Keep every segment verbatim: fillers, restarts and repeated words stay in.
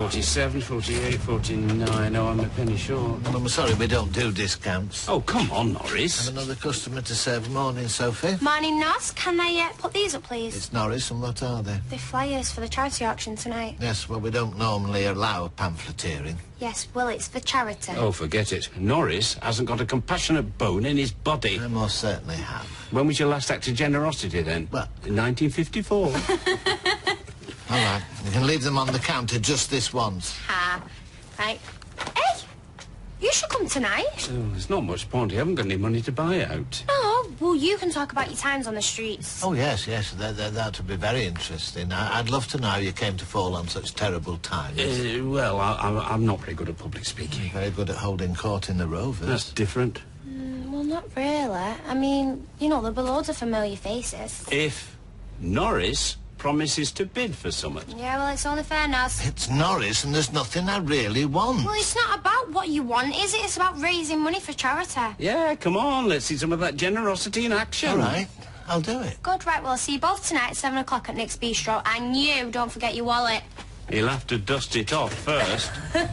forty-seven, forty-eight, forty-nine. Oh, I'm a penny short. Well, I'm sorry, we don't do discounts. Oh, come on, Norris. Have another customer to serve. Morning, Sophie. Morning, Nos. Can I uh, put these up, please? It's Norris, and what are they? The flyers for the charity auction tonight. Yes, well, we don't normally allow pamphleteering. Yes, well, it's for charity. Oh, forget it. Norris hasn't got a compassionate bone in his body. I most certainly have. When was your last act of generosity, then? Well... In nineteen fifty-four. All right, you can leave them on the counter just this once. Ha. Right. Hey, you should come tonight. Oh, there's not much point. You haven't got any money to buy out. No, well, you can talk about your times on the streets. Oh, yes, yes, that, that, that would be very interesting. I, I'd love to know how you came to fall on such terrible times. Uh, well, I, I'm, I'm not very good at public speaking. Very good at holding court in the Rovers. That's different. Mm, well, not really. I mean, you know, there'll be loads of familiar faces. If Norris promises to bid for something. Yeah, well, it's only fair, Naz. It's Norris, and there's nothing I really want. Well, it's not about what you want, is it? It's about raising money for charity. Yeah, come on, let's see some of that generosity in action. All right, I'll do it. Good, right, well, I'll see you both tonight at seven o'clock at Nick's Bistro, and you, don't forget your wallet. You'll have to dust it off first.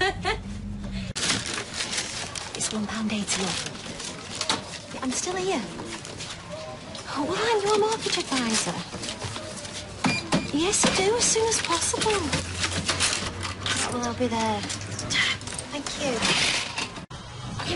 It's one pound eighty off. I'm still here. Oh, well, aren't you a mortgage advisor? Yes, I do, as soon as possible. Well, I'll be there. Thank you.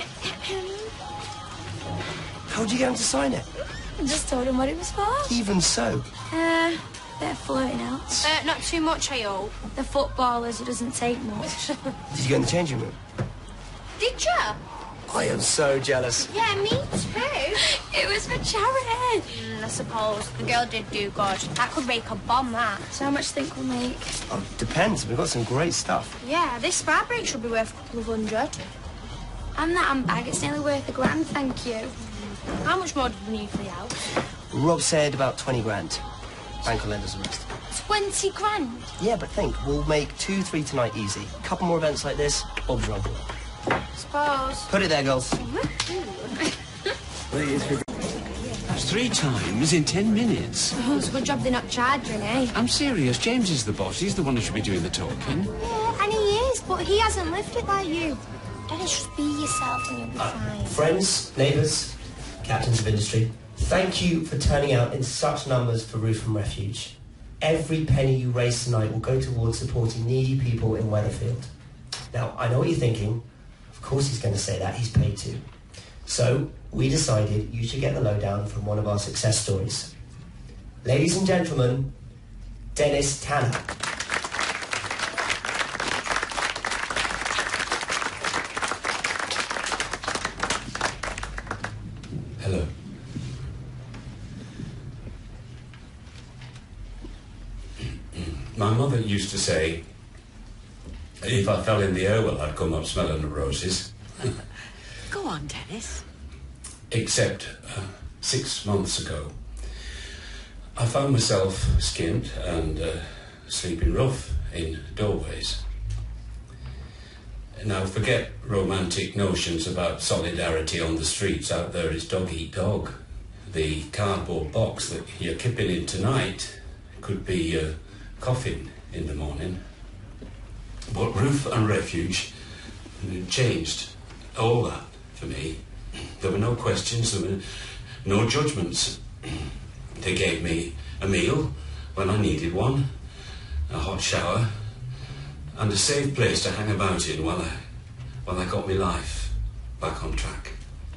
How'd you get him to sign it? I just told him what it was for. Even so. Uh, bit of flirting out. Uh, not too much, I hope. The footballers, it doesn't take much. Did you go in the changing room? Did you? I am so jealous. Yeah, me too. It was for charity. Mm, I suppose. The girl did do good. That could make a bomb, that. So how much do you think we'll make? Oh, depends. We've got some great stuff. Yeah, this spar break should be worth a couple of hundred. And that handbag, it's nearly worth a grand, thank you. How much more did we need for the house? Rob said about twenty grand. Bank will lend us the rest. Twenty grand? Yeah, but think, we'll make two, three tonight easy. Couple more events like this, Bob's your uncle. Suppose. Put it there, girls. That's three times in ten minutes. Oh, it's a good job they're not charging, eh? I'm serious. James is the boss. He's the one who should be doing the talking. Yeah, and he is, but he hasn't lived it like you. Dennis, just be yourself and you'll be Uh, fine. friends, neighbours, captains of industry, thank you for turning out in such numbers for Roof and Refuge. Every penny you raise tonight will go towards supporting needy people in Weatherfield. Now, I know what you're thinking. Of course he's going to say that. He's paid to. So, we decided you should get the lowdown from one of our success stories. Ladies and gentlemen, Dennis Tanner. Hello. My mother used to say, if I fell in the air, well, I'd come up smelling the roses. Go on, Dennis. Except uh, six months ago, I found myself skinned and uh, sleeping rough in doorways. Now, forget romantic notions about solidarity on the streets. Out there is dog eat dog. The cardboard box that you're kipping in tonight could be a coffin in the morning. But Roof and Refuge changed all that for me. There were no questions, there were no judgments. They gave me a meal when I needed one, a hot shower, and a safe place to hang about in while I, while I got my life back on track.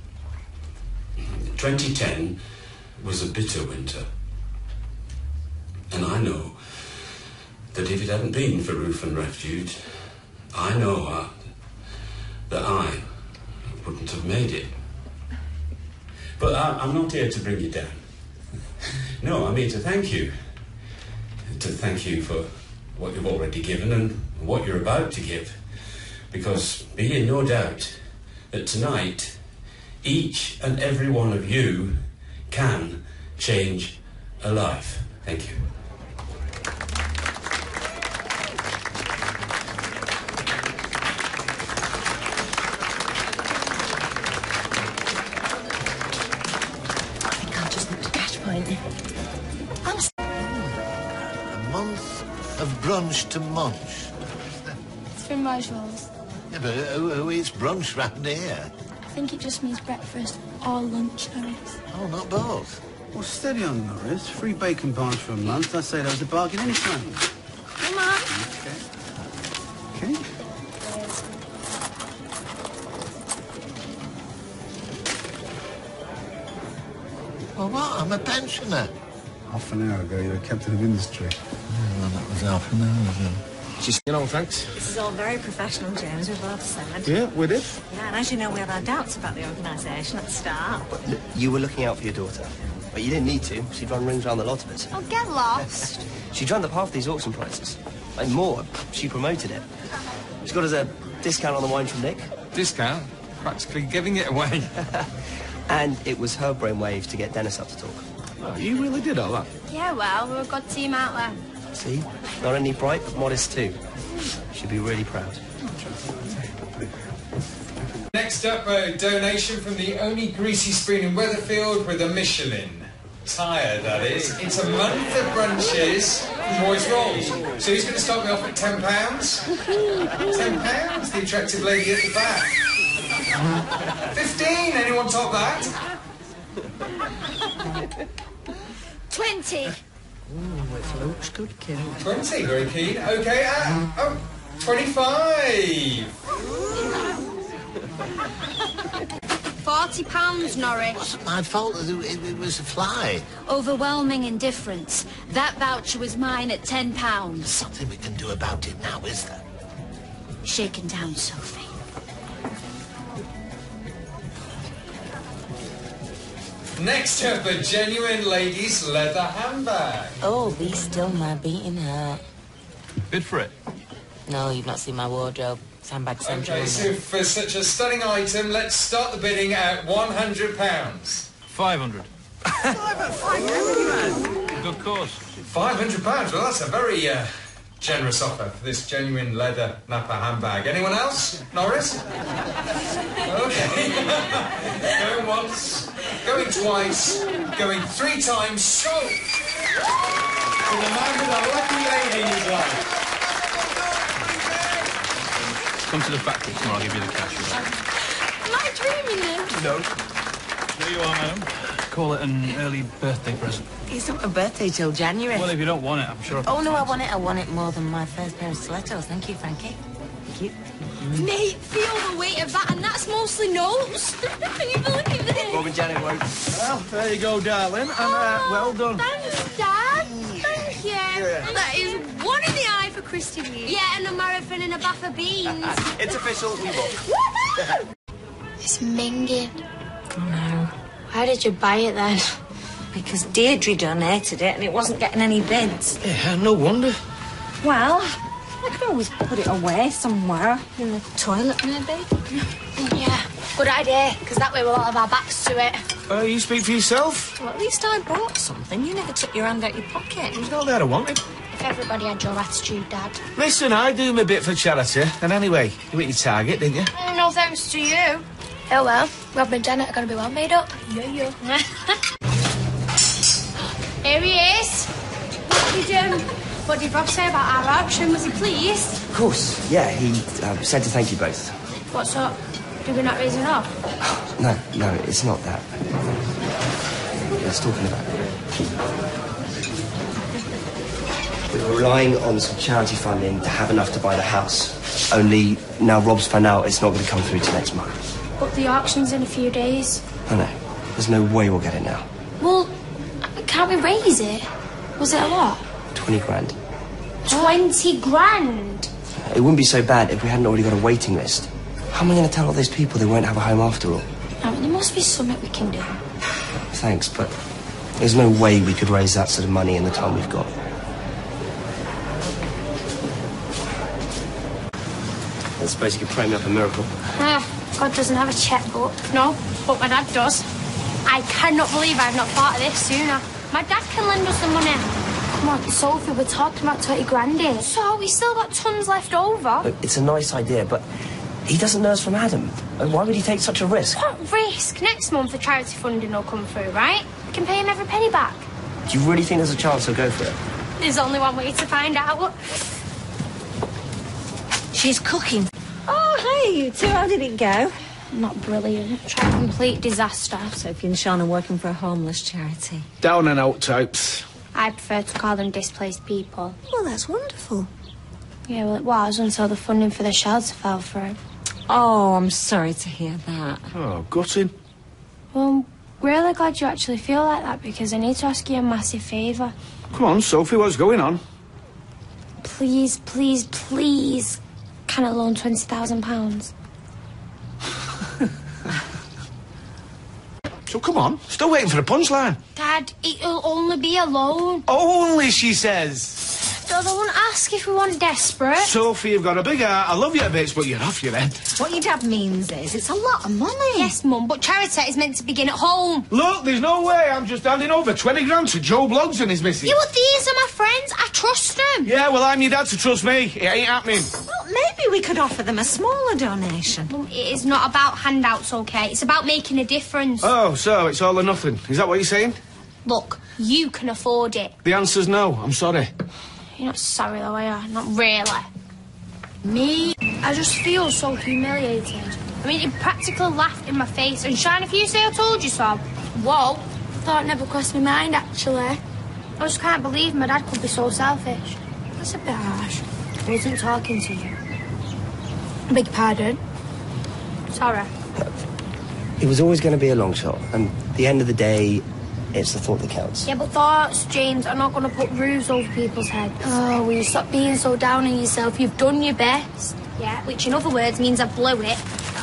twenty ten was a bitter winter. And I know that if it hadn't been for Roof and Refuge, I know uh, that I wouldn't have made it. But I, I'm not here to bring you down. No, I'm here to thank you. To thank you for what you've already given and what you're about to give. Because be in no doubt that tonight, each and every one of you can change a life. Thank you. A month of brunch to munch. fromageoles. Yeah, but who, who eats brunch round here? I think it just means breakfast or lunch, Norris. Oh, not both. Well, steady on, Norris. Free bacon bars for a month. I'd say that was a bargain any time. Come on. Okay. Okay. Well, what? I'm a pensioner. Half an hour ago, you were captain of industry. Yeah, well, that was half an hour ago. Just, you know, thanks. This is all very professional, James, we've both said. Yeah, we did. Yeah, and as you know, we had our doubts about the organisation at the start. But look, you were looking out for your daughter. But you didn't need to. She'd run rings around the lot of us. Oh, get lost. She drummed up half these auction prices. And more, she promoted it. She got us a discount on the wine from Nick. Discount? Practically giving it away. And it was her brainwave to get Dennis up to talk. Oh, you really did all that? Yeah, well, we're a good team out there. See? Not only bright, but modest too. She'd be really proud. Next up, a donation from the only greasy spoon in Weatherfield with a Michelin. Tire, that is. It's a month of brunches from Roy's Rolls. So who's going to start me off at ten pounds? ten pounds? The attractive lady at the back. fifteen? Anyone top that? Twenty. Ooh, it looks good, kid. twenty, very keen. OK, uh, oh, twenty-five. Forty pounds, Norris. Wasn't my fault. It, it, it was a fly. Overwhelming indifference. That voucher was mine at ten pounds. Something we can do about it now, is there? Shaken down, Sophie. Next up, a genuine ladies' leather handbag. Oh, be still my beating heart. Bid for it. No, you've not seen my wardrobe. Handbag central. Okay, so for such a stunning item, let's start the bidding at one hundred pounds. Five hundred. Good cause. Five hundred pounds. Well, that's a very uh, generous offer for this genuine leather Napa handbag. Anyone else? Norris? Okay. Going once, going twice, going three times. So, for the man with a lucky lady in his life. Come to the factory tomorrow, I'll give you the cash. Am I dreaming then? No. There you are, madam. Call it an early birthday present. It's not a birthday till January. Well, if you don't want it, I'm sure I can... Oh, no, I want it. I want it more than my first pair of stilettos. Thank you, Frankie. Thank you. Mate, feel the weight of that, and that's mostly notes. Can you believe this? Bob and Janet won't. Well, there you go, darling. And uh, well done. Thanks, Dad. Thank you. Yeah. That is one in the eye for Christy Reed. Yeah, and a marathon and a bath of beans. It's official, we won. It's minging. Oh, no. Why did you buy it then? Because Deirdre donated it and it wasn't getting any bids. Yeah, no wonder. Well, I could always put it away somewhere. In the toilet, maybe. Yeah, good idea, because that way we'll all have our backs to it. Uh, you speak for yourself. Well, at least I bought something. You never took your hand out your pocket. It was not that I wanted. If everybody had your attitude, Dad. Listen, I do my bit for charity. And anyway, you hit your target, didn't you? No thanks to you. Oh well, Rob and Janet are going to be well made up. Yeah, yeah. Here he is. What did, um, what did Rob say about our auction? Was he pleased? Of course, yeah, he uh, said to thank you both. What's up? Did we not raise enough? No, no, it's not that. Let's talking about we were relying on some charity funding to have enough to buy the house. Only now Rob's found out it's not going to come through till next month. But the auction's in a few days. I know. There's no way we'll get it now. Well, can't we raise it? Was it a lot? Twenty grand. Twenty grand? It wouldn't be so bad if we hadn't already got a waiting list. How am I going to tell all those people they won't have a home after all? I mean, there must be something we can do. Thanks, but there's no way we could raise that sort of money in the time we've got. I suppose you could pray me up a miracle. Ah, God doesn't have a checkbook. No, but my dad does. I cannot believe I've not thought of this sooner. My dad can lend us the money. Come on, Sophie, we're talking about twenty grand here. So, we still got tons left over. Look, it's a nice idea, but he doesn't know us from Adam. And why would he take such a risk? What risk? Next month the charity funding will come through, right? We can pay him every penny back. Do you really think there's a chance he'll go for it? There's only one way to find out. She's cooking. Oh, hey, you two. How did it go? Not brilliant. Tried complete disaster. Sophie and Sian are working for a homeless charity. Down and out types. I prefer to call them displaced people. Well, that's wonderful. Yeah, well, it was until the funding for the shelter fell through. Oh, I'm sorry to hear that. Oh, gutting. Well, I'm really glad you actually feel like that, because I need to ask you a massive favour. Come on, Sophie, what's going on? Please, please, please, can I loan twenty thousand pounds? So come on, still waiting for the punchline. Dad, it'll only be a loan. Only, she says. Dad, I won't ask if we want desperate. Sophie, you've got a big heart. I love you a bit, but you're off your head. What your dad means is it's a lot of money. Yes, Mum, but charity is meant to begin at home. Look, there's no way I'm just handing over twenty grand to Joe Bloggs and his missus. Yeah, well, these are my friends. I trust them. Yeah, well, I'm your dad to trust me. It ain't happening. Well, maybe we could offer them a smaller donation. Mum, it is not about handouts, OK? It's about making a difference. Oh, so it's all or nothing. Is that what you're saying? Look, you can afford it. The answer's no. I'm sorry. You're not sorry, though, are you? Not really. Me? I just feel so humiliated. I mean, he practically laughed in my face. And Sian, if you say I told you so, whoa. Thought never crossed my mind, actually. I just can't believe my dad could be so selfish. That's a bit harsh. I wasn't talking to you. I beg your pardon. Sorry. It was always going to be a long shot, and at the end of the day, it's the thought that counts. Yeah, but thoughts, James, are not going to put roofs over people's heads. Oh, will you stop being so down on yourself? You've done your best. Yeah, which in other words means I blew it.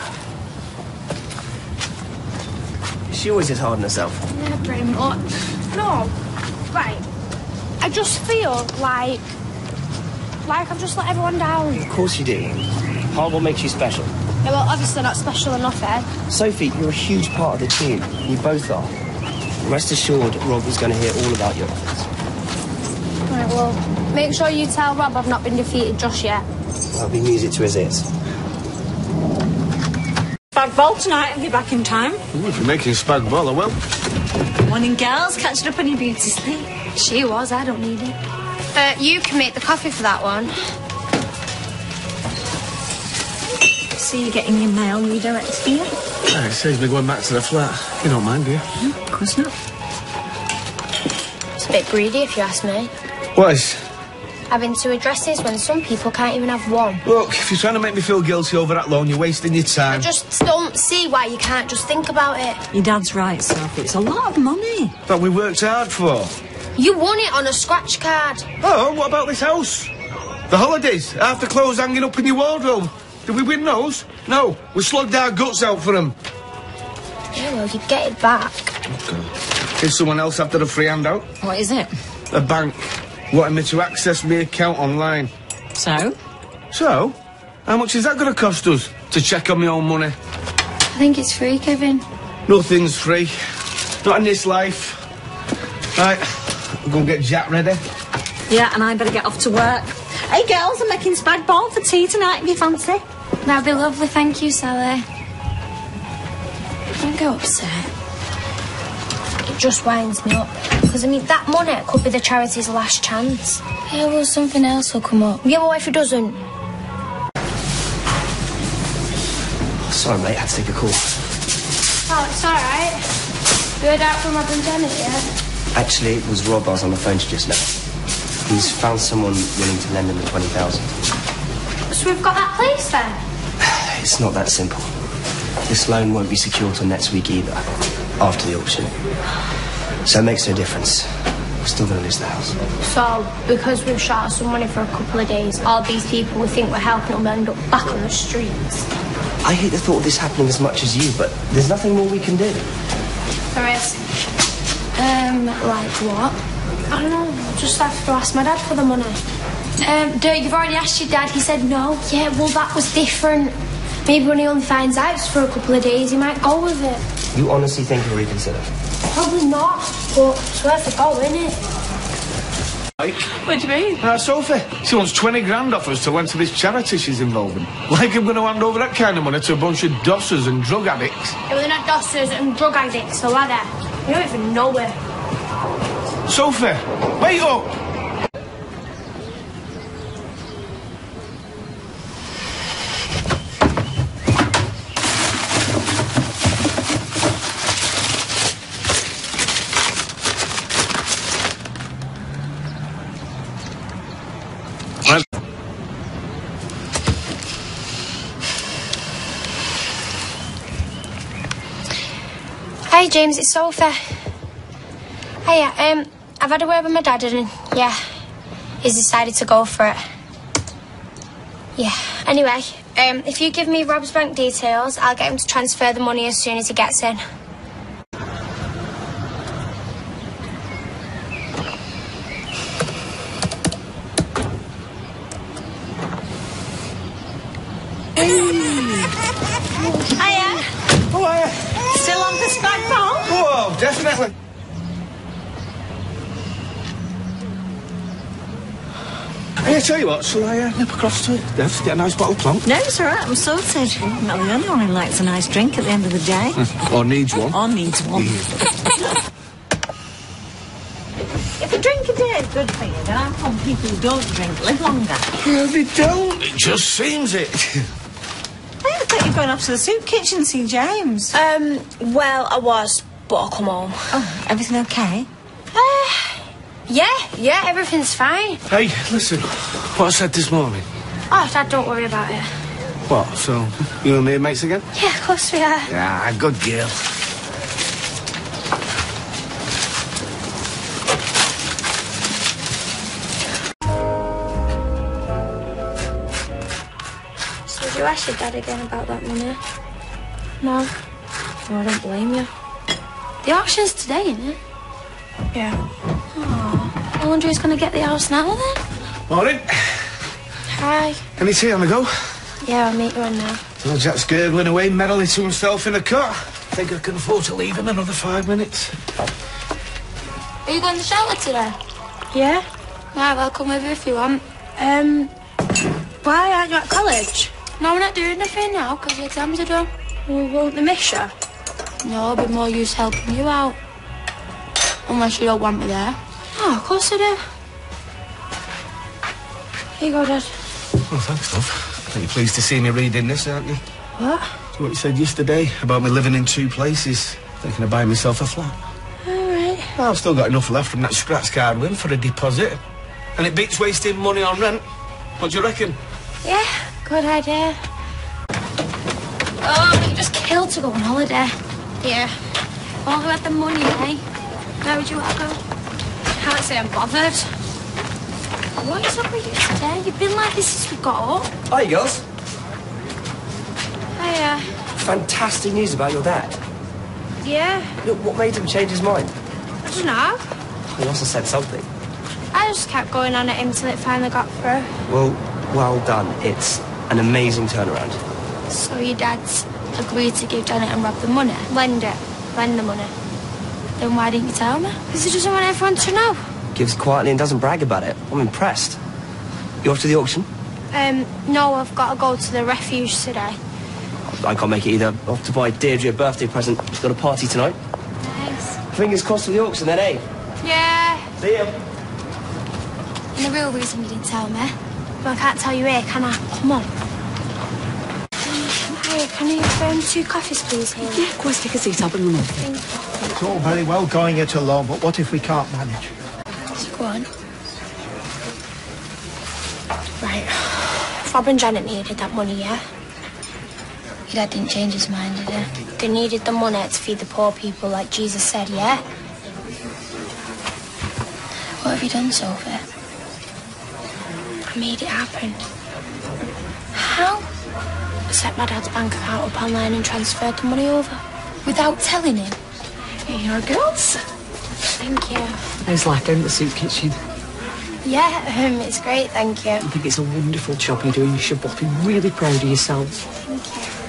She always is hard on herself. Yeah, pretty much. No, right. I just feel like... like I've just let everyone down. Of course you do. Part of what makes you special. Yeah, well, obviously not special enough, Ed. Sophie, you're a huge part of the team. You both are. Rest assured, Rob is going to hear all about your efforts. Right, well, make sure you tell Rob I've not been defeated just yet. That'll be music to his ears. Spag bol tonight. I'll be back in time. Ooh, if you're making spag bol, I will. Morning, girls. Catching up on your beauty sleep. She was. I don't need it. Uh, you can make the coffee for that one. So you're getting your mail redirected here? Yeah, it saves me going back to the flat. You don't mind, do you? No, of course not. It's a bit greedy, if you ask me. What is? Having two addresses when some people can't even have one. Look, if you're trying to make me feel guilty over that loan, you're wasting your time. I just don't see why you can't just think about it. Your dad's right, Sophie. It's a lot of money. That we worked hard for. You won it on a scratch card. Oh, what about this house? The holidays, half the clothes hanging up in your wardrobe. Did we win those? No, we slugged our guts out for them. Yeah, well, you get it back. Okay. Here's someone else after a free handout. What is it? A bank wanting me to access my account online. So? So? How much is that going to cost us to check on my own money? I think it's free, Kevin. Nothing's free. Not in this life. Right, we'll go and get Jack ready. Yeah, and I better get off to work. Hey, girls, I'm making spag bol for tea tonight, if you fancy. That'd be lovely, thank you, Sally. Don't go upset. It just winds me up. Because, I mean, that money could be the charity's last chance. Yeah, well, something else will come up. Yeah, well, if it doesn't? Sorry, mate, I had to take a call. Oh, it's all right. You heard out from Rob and Janet yet? Actually, it was Rob I was on the phone to just now. He's found someone willing to lend him the twenty thousand. So we've got that place then? It's not that simple. This loan won't be secure till next week either, after the auction. So it makes no difference. We're still going to lose the house. So, because we've shot some money for a couple of days, all these people we think we're helping will end up back on the streets. I hate the thought of this happening as much as you, but there's nothing more we can do. There is. Um, like what? I don't know. I'll just have to ask my dad for the money. Um, Dirk, you've already asked your dad. He said no. Yeah, well, that was different. Maybe when he only finds out it's for a couple of days, he might go with it. You honestly think he'll reconsider? Probably not, but it's worth a go, isn't it? Like? What do you mean? Uh, Sophie, she wants twenty grand off us to went to this charity she's involved in. Like I'm going to hand over that kind of money to a bunch of dossers and drug addicts. Yeah, well, they're not dossers and drug addicts, so are they? You don't even know it. Sophie, wait up! Hi, James, it's Sophie. Hiya, um, I've had a word with my dad and, yeah, he's decided to go for it. Yeah, anyway, um, if you give me Rob's bank details, I'll get him to transfer the money as soon as he gets in. Hiya. Oh, uh, Still on for spag bol? oh, definitely. Hey, I tell you what, shall I uh, nip across to Dev's, get a nice bottle of plump? No, it's all right. I'm sorted. I'm not the only one who likes a nice drink at the end of the day. Or needs one. Or needs one. If a drink a day is good for you, then how come people who don't drink live longer? Well, they don't. It just seems it. I thought you were going off to the soup kitchen to see James. Um, well, I was, but I'll come home. Oh, everything okay? Uh, yeah, yeah, everything's fine. Hey, listen, what I said this morning. Oh, Dad, don't worry about it. What, so you and me are mates again? Yeah, of course we are. Yeah, good girl. So did you ask your dad again about that money? No. Oh, I don't blame you. The auction's today, isn't it? Yeah. Oh, I wonder who's going to get the house now, then? Morning. Hi. Any tea on the go? Yeah, I'll meet you on now. So Jack's gurgling away merrily to himself in the car. I think I can afford to leave him another five minutes. Are you going to the shelter today? Yeah. Right, well, come with you if you want. Um, why aren't you at college? No, we're not doing anything now because the exams are done. Well, won't they miss you? No, it'll be more use helping you out. Unless you don't want me there. Oh, of course I do. Here you go, Dad. Oh, thanks, love. Are you pleased to see me reading this, aren't you? What? It's what you said yesterday about me living in two places. Thinking of buying myself a flat. All right. Well, I've still got enough left from that scratch card win for a deposit. And it beats wasting money on rent. What do you reckon? Yeah, good idea. Oh, you just killed to go on holiday. Yeah. All who had the money, eh? Where would you want to go? Can't say I'm bothered. What is up with you today? You've been like this since we got up. Hi, girls. Hiya. Fantastic news about your dad. Yeah. Look, what made him change his mind? I don't know. He must have said something. I just kept going on at him till it finally got through. Well, well done. It's an amazing turnaround. So your dad's agreed to give Janet and Rob the money? Lend it. Lend the money. Then why didn't you tell me? Because he doesn't want everyone to know. Gives quietly and doesn't brag about it. I'm impressed. You off to the auction? Um, no, I've got to go to the refuge today. I can't make it either. Off to buy Deirdre a birthday present. She's got a party tonight. Nice. Fingers crossed for the auction then, eh? Yeah. See ya. And the real reason you didn't tell me. Well, I can't tell you here, can I? Come on. Hey, can you have um, two coffees, please, here? Yeah, of course, take a seat. I'll bring them up. Thank you. It's all very well going it alone, but what if we can't manage? So go on. Right. Rob and Janet needed that money, yeah? Your dad didn't change his mind, did he? They needed the money to feed the poor people like Jesus said, yeah? What have you done, Sophie? I made it happen. How? I set my dad's bank account up online and transferred the money over. Without telling him. Here you are, girls. Thank you. How's life down at the soup kitchen? Yeah, um, it's great, thank you. I think it's a wonderful job you're doing. You should both be really proud of yourselves. Thank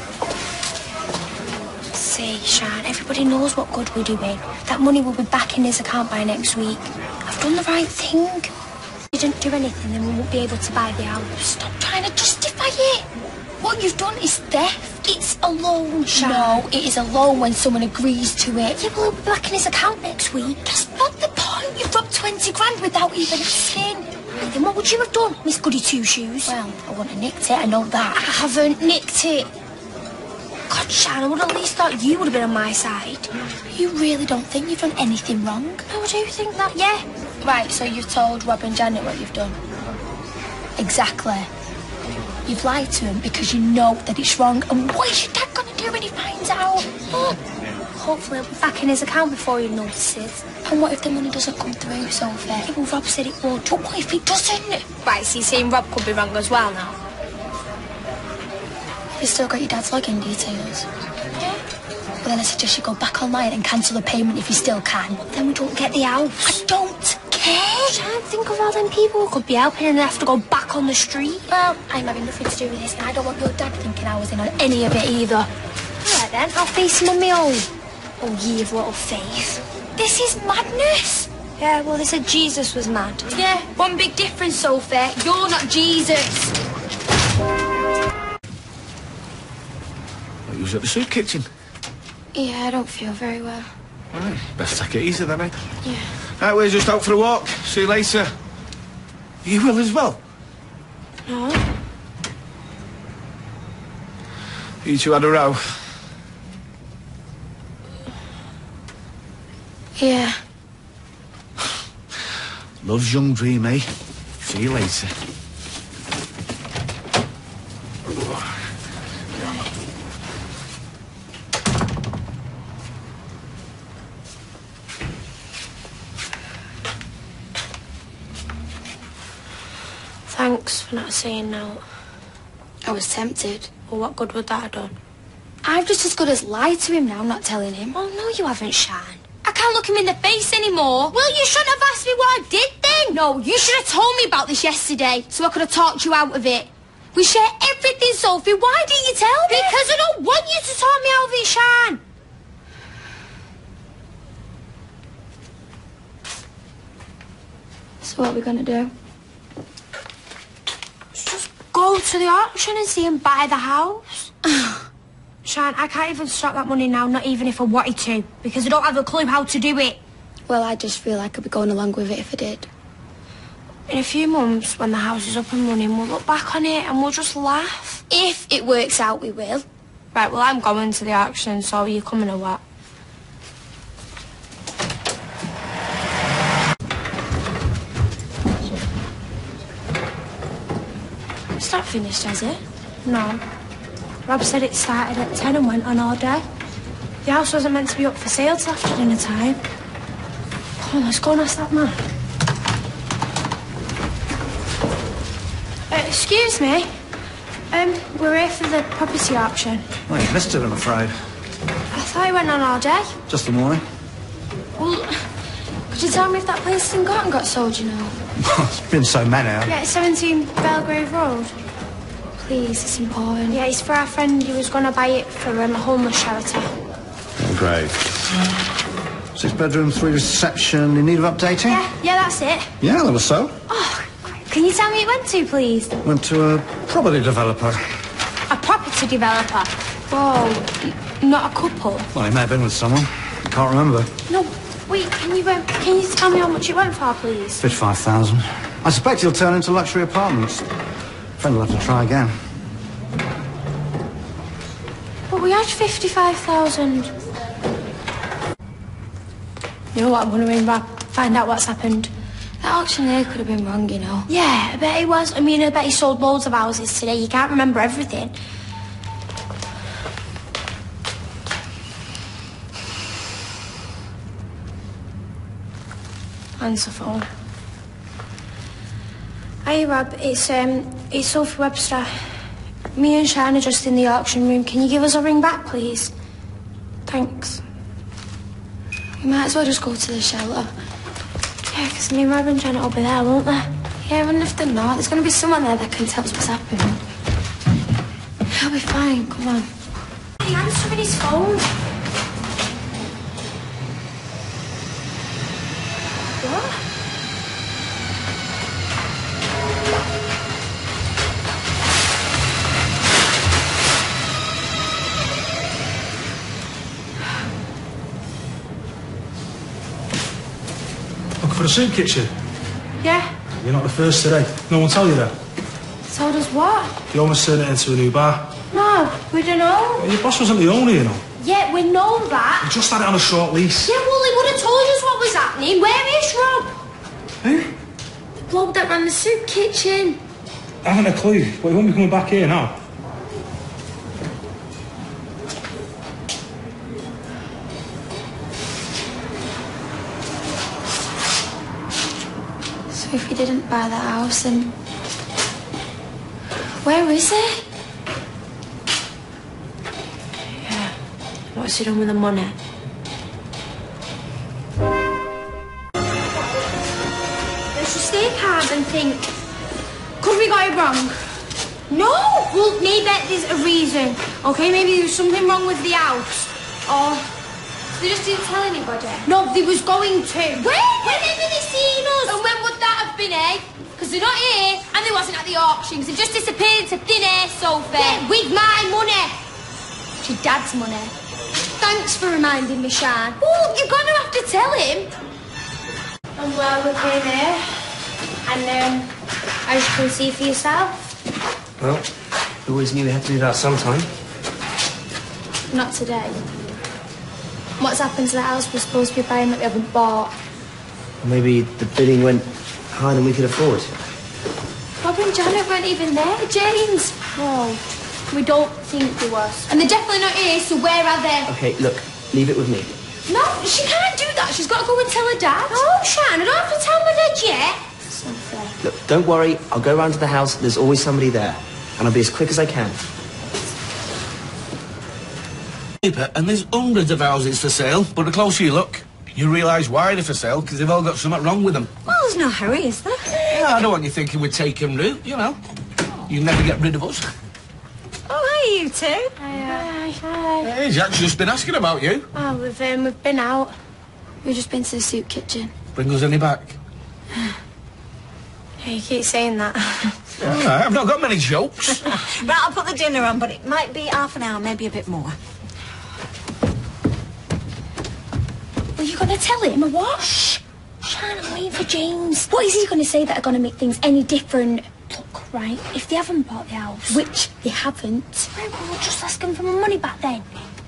you. See, Sian, everybody knows what good we're doing. That money will be back in his account by next week. I've done the right thing. If you didn't do anything, then we won't be able to buy the house. Stop trying to justify it. What you've done is theft. It's a loan, Sian. No, it is a loan when someone agrees to it. Yeah, well, it'll be back in his account next week. That's not the point. You've dropped twenty grand without even asking. Right, then what would you have done, Miss Goody Two-Shoes? Well, I wouldn't have nicked it, I know that. I haven't nicked it. God, Sian, I would have at least thought you would have been on my side. You really don't think you've done anything wrong? No, I do think that, yeah. Right, so you've told Rob and Janet what you've done? Exactly. You've lied to him because you know that it's wrong. And what is your dad going to do when he finds out? Oh, hopefully it'll be back in his account before he notices. And what if the money doesn't come through, Sophie? Yeah, well, Rob said it would. But what if it doesn't? Right, so you're saying Rob could be wrong as well now? You still got your dad's login details? Yeah. Well, then I suggest you go back online and cancel the payment if you still can. Then we don't get the house. I don't care. I can't think of all them people who could be helping and have to go back on the street. Well, I'm having nothing to do with this, and I don't want your dad thinking I was in on any of it either. All right, then. I'll face him on my own. Oh, ye of little faith. This is madness. Yeah, well, they said Jesus was mad. Yeah, one big difference, Sophie. You're not Jesus. You was at the soup kitchen? Yeah, I don't feel very well. Right, best take it easy then, eh? Yeah. Right, we're just out for a walk. See you later. You will as well? No. You two had a row? Yeah. Love's young dream, eh? See you later. Thanks for not saying no. I was tempted. Well, what good would that have done? I've just as good as lied to him now, not telling him. Oh, no, you haven't, Sian. I can't look him in the face anymore. Well, you shouldn't have asked me what I did then. No, you should have told me about this yesterday, so I could have talked you out of it. We share everything, Sophie. Why didn't you tell me? Because I don't want you to talk me out of it, Sian. So what are we going to do? Just go to the auction and see him buy the house. Sian, I can't even stop that money now, not even if I wanted to, because I don't have a clue how to do it. Well, I just feel like I'd be going along with it if I did. In a few months, when the house is up and running, we'll look back on it and we'll just laugh. If it works out, we will. Right, well, I'm going to the auction, so are you coming or what? It's not finished, has it? No. Rob said it started at ten and went on all day. The house wasn't meant to be up for sale till after dinner time. Come on, let's go and ask that man. Uh, excuse me. Um, we're here for the property auction. Well, you missed it, I'm afraid. I thought it went on all day. Just the morning. Well, could you tell me if that place in Gorton got sold, you know? It's been so many. Yeah, it's seventeen Belgrave Road. Please, it's important. Yeah, it's for our friend who was going to buy it for um, a homeless charity. Oh, great. Six bedroom, three reception. In need of updating? Yeah, yeah, that's it. Yeah, that was so. Oh, can you tell me it went to, please? Went to a property developer. A property developer? Whoa, n- not a couple? Well, he may have been with someone. Can't remember. No, wait, can you, um, can you tell me how much it went for, please? fifty-five thousand. I suspect he'll turn into luxury apartments. Friend will have to try again. But we had fifty-five thousand. You know what, I'm going to ring Rob, find out what's happened. That auctioneer could have been wrong, you know. Yeah, I bet he was. I mean, I bet he sold loads of houses today. You can't remember everything. Answer phone. Hey, Rob, it's, um, it's Sophie Webster. Me and Sian are just in the auction room. Can you give us a ring back, please? Thanks. We might as well just go to the shelter. Yeah, because me and Rob and Janet will be there, won't they? Yeah, and if they're not, there's going to be someone there that can tell us what's happening. He'll be fine, come on. He's answering his phone. What? For the soup kitchen? Yeah? You're not the first today. No one tell you that? Told us what? You almost turned it into a new bar. No, we don't know. Well, your boss wasn't the owner, you know. Yeah, we know that. You just had it on a short lease. Yeah, well, he would have told us what was happening. Where is Rob? Who? The bloke that ran the soup kitchen. I haven't a clue, but he won't be coming back here now. if he didn't buy that house, and where is he? Yeah. What's he done with the money? Let's just stay calm and think. Could we got it wrong? No! Well, maybe there's a reason. Okay, maybe there was something wrong with the house. Or they just didn't tell anybody. No, they was going to. When? Whenever they seen us. And when would that have been, eh? Because they're not here, and they wasn't at the auctions. They just disappeared into thin air, Sophie. Yeah, with my money. It's your dad's money. Thanks for reminding me, Sian. Well, you're going to have to tell him. And well, we came here, and um, as you can see for yourself. Well, we always knew we had to do that sometime. Not today. What's happened to the house we're supposed to be buying that we haven't bought? Or maybe the bidding went higher than we could afford. Bob and Janet weren't even there, James. No, we don't think they was. And they're definitely not here, so where are they? Okay, look, leave it with me. No, she can't do that. She's got to go and tell her dad. Oh, Sian, I don't have to tell my dad yet. Sophie. Look, don't worry. I'll go round to the house. There's always somebody there. And I'll be as quick as I can. And there's hundreds of houses for sale, but the closer you look, you realise why they're for sale, because they've all got something wrong with them. Well, there's no hurry, is there? Yeah, I don't want you thinking we'd take him route, you know. You'll never get rid of us. Oh, hi, you two. Hi, hi. Hey, Jack's just been asking about you. Oh, we've, um, we've been out. We've just been to the soup kitchen. Bring us any back? Yeah, you keep saying that. All right, I've not got many jokes. Right, I'll put the dinner on, but it might be half an hour, maybe a bit more. Are you going to tell him or what? Shh. Sian, I'm waiting for James. What is he going to say that are going to make things any different? Look, right, if they haven't bought the house, which they haven't, right, well, we'll just ask them for my money back then.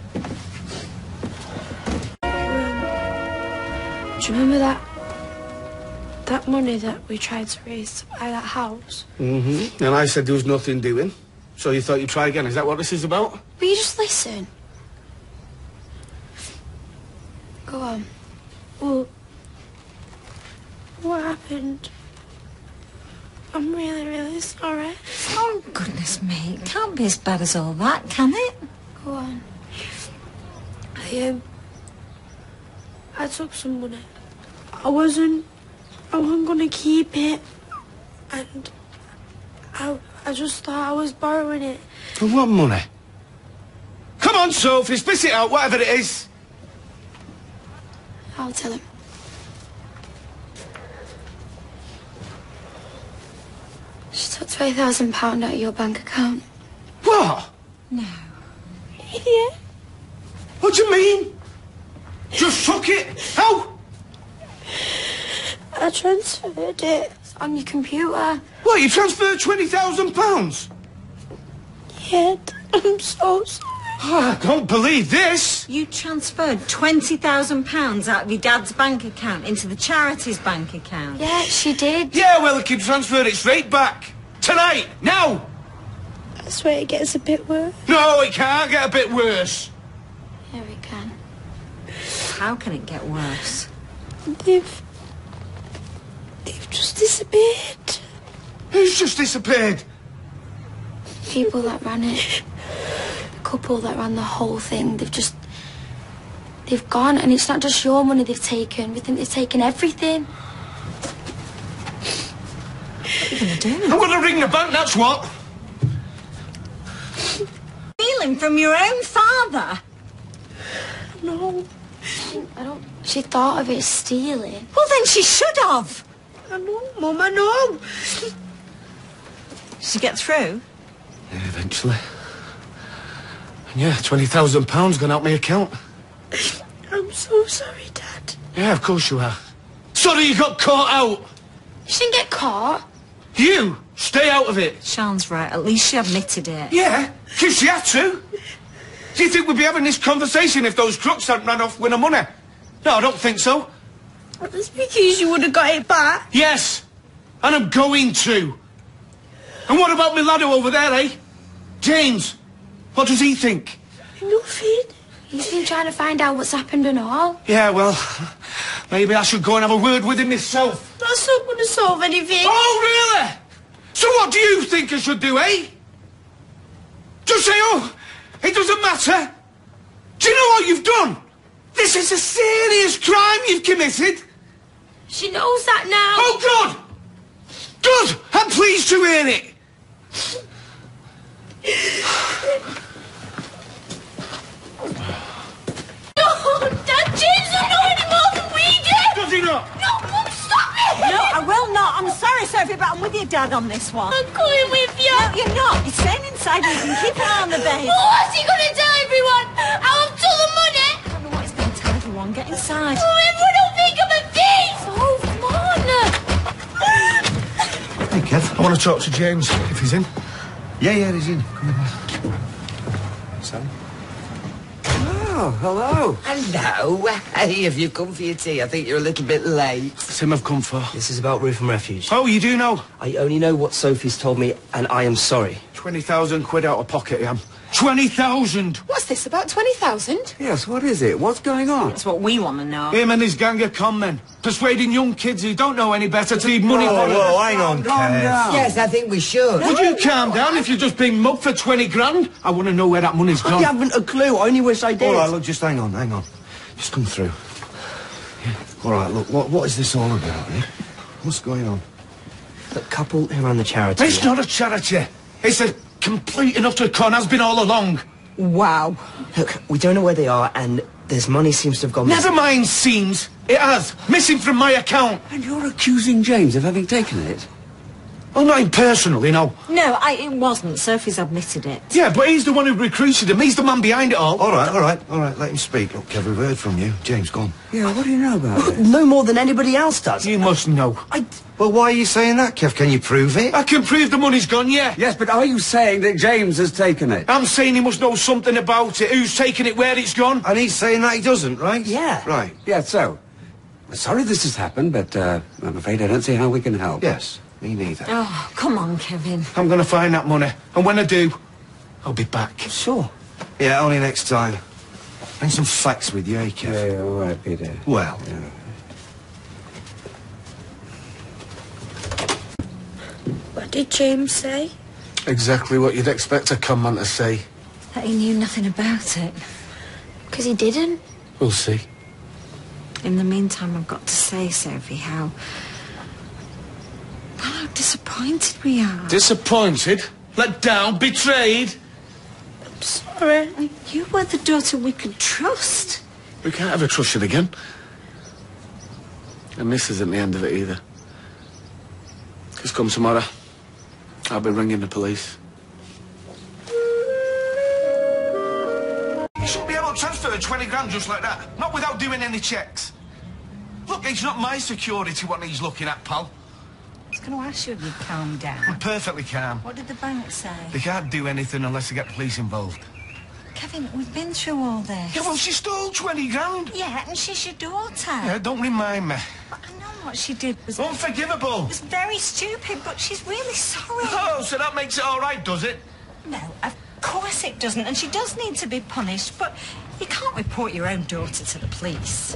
Um, do you remember that, that money that we tried to raise to buy that house? Mm-hmm. And I said there was nothing doing. So you thought you'd try again. Is that what this is about? Will you just listen? Go on. Well, what happened? I'm really, really sorry. Oh, goodness me. It can't be as bad as all that, can it? Go on. I, um... I took some money. I wasn't... I wasn't gonna keep it. And... I, I just thought I was borrowing it. For what money? Come on, Sophie, spit it out, whatever it is. I'll tell him. She took twenty thousand pounds out of your bank account. What? No. Yeah. What do you mean? Just took it? How? I transferred it on your computer. What, you transferred twenty thousand pounds? Yeah, I'm so sorry. Oh, I don't believe this. You transferred twenty thousand pounds out of your dad's bank account into the charity's bank account. Yeah, she did. Yeah, well, the kid transferred it straight back. Tonight. Now. I swear it gets a bit worse. No, it can't get a bit worse. Yeah, it can. How can it get worse? They've... They've just disappeared. Who's just disappeared? People that ran it. The couple that ran the whole thing. They've just... They've gone, and it's not just your money they've taken. We think they've taken everything. What are you going to do? I'm going to ring the bank, that's what. Stealing from your own father? No. I don't... She thought of it as stealing. Well, then she should have. I know, Mum, I know. Did she get through? Yeah, eventually. And yeah, twenty thousand pounds gone out my account. I'm so sorry, Dad. Yeah, of course you are. Sorry you got caught out. You didn't get caught. You, stay out of it. Sian's right. At least she admitted it. Yeah, because she had to. Do you think we'd be having this conversation if those crooks hadn't ran off with the money? No, I don't think so. That's because you would have got it back. Yes, and I'm going to. And what about my ladder over there, eh? James, what does he think? Nothing. He's been trying to find out what's happened and all. Yeah, well, Maybe I should go and have a word with him myself. That's not going to solve anything. Oh, really? So what do you think I should do, eh? Just say, oh, it doesn't matter. Do you know what you've done? This is a serious crime you've committed. She knows that now. Oh, good. Good. I'm pleased to hear it. No, Dad, James don't know any more than we do. Does he not? No, Mum, stop it. No, I will not. I'm sorry, Sophie, but I'm with your dad on this one. I'm coming with you. No, you're not. You're staying inside and you can keep an eye on the babe. Well, what's he going to tell everyone? How I've took the money? I don't know what he's going to tell everyone. Get inside. Oh, everyone will think I'm a thief. Oh, come on. Hey, Kev, I want to talk to James, if he's in. Yeah, yeah, he's in. Come in. Sally? Oh, hello. Hello. Hey, have you come for your tea? I think you're a little bit late. That's him I've come for. This is about Roof and Refuge. Oh, you do know? I only know what Sophie's told me, and I am sorry. Twenty thousand quid out of pocket, I am. Twenty thousand! What's this, about twenty thousand? Yes, what is it? What's going on? That's what we want to know. Him and his gang of con men, persuading young kids who don't know any better to leave money for them. Whoa, hang on, Calm Kev. down. Yes, I think we should. Would you calm down if you're just being mugged for twenty grand? I want to know where that money's gone. I haven't a clue. I only wish I did. All right, look, just hang on, hang on. Just come through. Yeah. All right, look, what, what is this all about, eh? What's going on? The couple who run the charity. It's not a charity. It's a complete and utter con, has been all along. Wow. Look, we don't know where they are, and this money seems to have gone Never missing. mind seems. It has. Missing from my account. And you're accusing James of having taken it? Well, not him personally, no. No, I, it wasn't. Sophie's admitted it. Yeah, but he's the one who recruited him. He's the man behind it all. All right, all right, all right, let him speak. Look, Kev, we've heard from you. James, go on. Yeah, what do you know about it? No more than anybody else does. You must know. I... Well, why are you saying that, Kev? Can you prove it? I can prove the money's gone, yeah. Yes, but are you saying that James has taken it? I'm saying he must know something about it. Who's taken it, where it's gone. And he's saying that he doesn't, right? Yeah. Right. Yeah, so. Sorry this has happened, but uh, I'm afraid I don't see how we can help. Yes, me neither. Oh, come on, Kevin. I'm going to find that money. And when I do, I'll be back. Sure. Yeah, only next time. Bring some facts with you, eh, Kev? Yeah, yeah, all right, Peter. Well. Yeah. What did James say? Exactly what you'd expect a con man to say. That he knew nothing about it. Because he didn't. We'll see. In the meantime, I've got to say, Sophie, how... how disappointed we are. Disappointed? Let down? Betrayed? I'm sorry. You were the daughter we could trust. We can't ever trust you again. And this isn't the end of it either. Because come tomorrow, I'll be ringing the police. You shouldn't be able to transfer twenty grand just like that. Not without doing any checks. Look, it's not my security what he's looking at, pal. I was going to ask you if you'd calm down. I'm perfectly calm. What did the bank say? They can't do anything unless they get police involved. Kevin, we've been through all this. Yeah, well, she stole twenty grand. Yeah, and she's your daughter. Yeah, don't remind me. But I know what she did was... Unforgivable. It was very stupid, but she's really sorry. Oh, so that makes it all right, does it? No, of course it doesn't, and she does need to be punished, but you can't report your own daughter to the police.